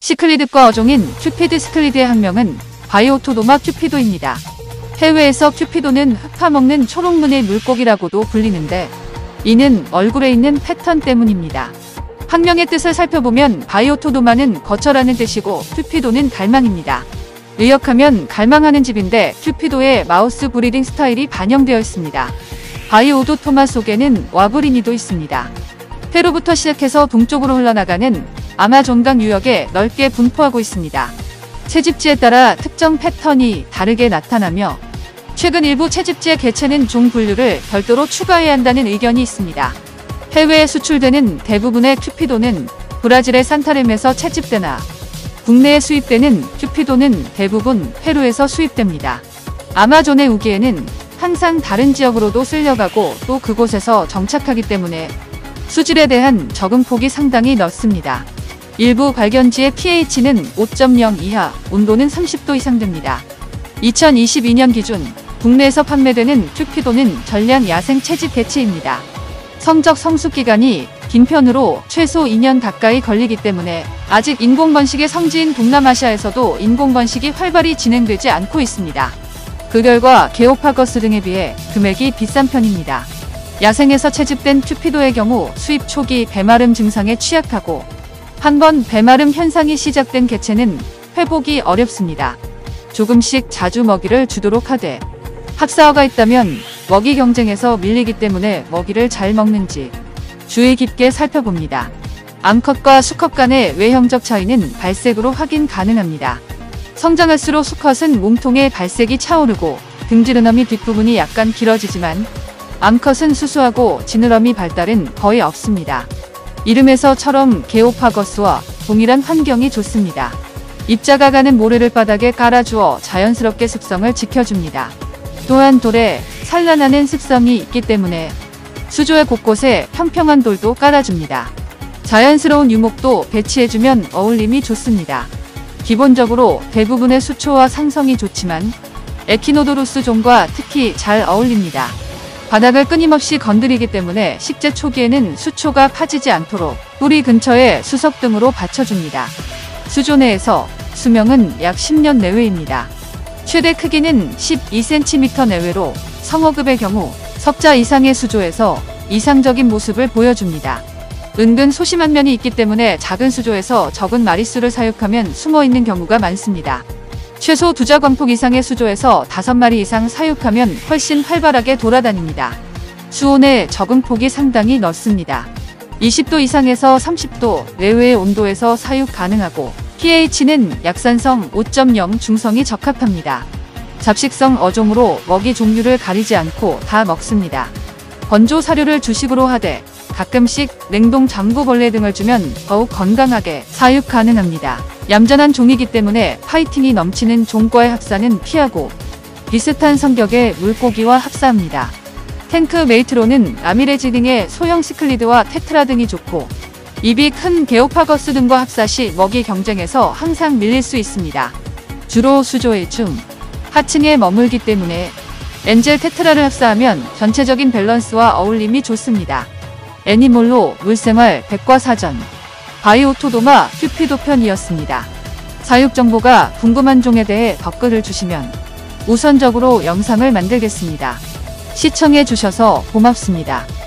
시클리드과 어종인 큐피드 스클리드의 학명은 바이오토도마 큐피도입니다. 해외에서 큐피도는 흙 파먹는 초록눈의 물고기라고도 불리는데 이는 얼굴에 있는 패턴 때문입니다. 학명의 뜻을 살펴보면 바이오토도마는 거처라는 뜻이고 큐피도는 갈망입니다. 의역하면 갈망하는 집인데 큐피도의 마우스 브리딩 스타일이 반영되어 있습니다. 바이오도토마 속에는 와브리니도 있습니다. 페루부터 시작해서 동쪽으로 흘러나가는 아마존강 유역에 넓게 분포하고 있습니다. 채집지에 따라 특정 패턴이 다르게 나타나며 최근 일부 채집지의 개체는 종 분류를 별도로 추가해야 한다는 의견이 있습니다. 해외에 수출되는 대부분의 큐피도는 브라질의 산타렘에서 채집되나 국내에 수입되는 큐피도는 대부분 페루에서 수입됩니다. 아마존의 우기에는 항상 다른 지역으로도 쓸려가고 또 그곳에서 정착하기 때문에 수질에 대한 적응폭이 상당히 넓습니다. 일부 발견지의 pH는 5.0 이하, 온도는 30도 이상 됩니다. 2022년 기준 국내에서 판매되는 큐피도는 전량 야생 채집 개체입니다. 성적 성숙 기간이 긴 편으로 최소 2년 가까이 걸리기 때문에 아직 인공번식의 성지인 동남아시아에서도 인공번식이 활발히 진행되지 않고 있습니다. 그 결과 게오파거스 등에 비해 금액이 비싼 편입니다. 야생에서 채집된 큐피도의 경우 수입 초기 배마름 증상에 취약하고 한번 배마름 현상이 시작된 개체는 회복이 어렵습니다. 조금씩 자주 먹이를 주도록 하되 학사어가 있다면 먹이 경쟁에서 밀리기 때문에 먹이를 잘 먹는지 주의 깊게 살펴봅니다. 암컷과 수컷 간의 외형적 차이는 발색으로 확인 가능합니다. 성장할수록 수컷은 몸통에 발색이 차오르고 등지르너미 뒷부분이 약간 길어지지만 암컷은 수수하고 지느러미 발달은 거의 없습니다. 이름에서처럼 게오파거스와 동일한 환경이 좋습니다. 입자가 가는 모래를 바닥에 깔아주어 자연스럽게 습성을 지켜줍니다. 또한 돌에 산란하는 습성이 있기 때문에 수조의 곳곳에 평평한 돌도 깔아줍니다. 자연스러운 유목도 배치해주면 어울림이 좋습니다. 기본적으로 대부분의 수초와 상성이 좋지만 에키노도루스 종과 특히 잘 어울립니다. 바닥을 끊임없이 건드리기 때문에 식재 초기에는 수초가 파지지 않도록 뿌리 근처에 수석 등으로 받쳐줍니다. 수조 내에서 수명은 약 10년 내외입니다. 최대 크기는 12cm 내외로 성어급의 경우 석자 이상의 수조에서 이상적인 모습을 보여줍니다. 은근 소심한 면이 있기 때문에 작은 수조에서 적은 마리수를 사육하면 숨어있는 경우가 많습니다. 최소 2자광폭 이상의 수조에서 5마리 이상 사육하면 훨씬 활발하게 돌아다닙니다. 수온의 적응폭이 상당히 넓습니다. 20도 이상에서 30도 내외의 온도에서 사육 가능하고 pH는 약산성 5.0 중성이 적합합니다. 잡식성 어종으로 먹이 종류를 가리지 않고 다 먹습니다. 건조 사료를 주식으로 하되 가끔씩 냉동 장구벌레 등을 주면 더욱 건강하게 사육 가능합니다. 얌전한 종이기 때문에 파이팅이 넘치는 종과의 합사는 피하고 비슷한 성격의 물고기와 합사합니다. 탱크 메이트로는 라미레지 등의 소형 시클리드와 테트라 등이 좋고 입이 큰 게오파거스 등과 합사 시 먹이 경쟁에서 항상 밀릴 수 있습니다. 주로 수조의 중 하층에 머물기 때문에 엔젤 테트라를 합사하면 전체적인 밸런스와 어울림이 좋습니다. 애니몰로 물생활 백과사전 바이오토도마 큐피도 편이었습니다. 사육 정보가 궁금한 종에 대해 댓글을 주시면 우선적으로 영상을 만들겠습니다. 시청해 주셔서 고맙습니다.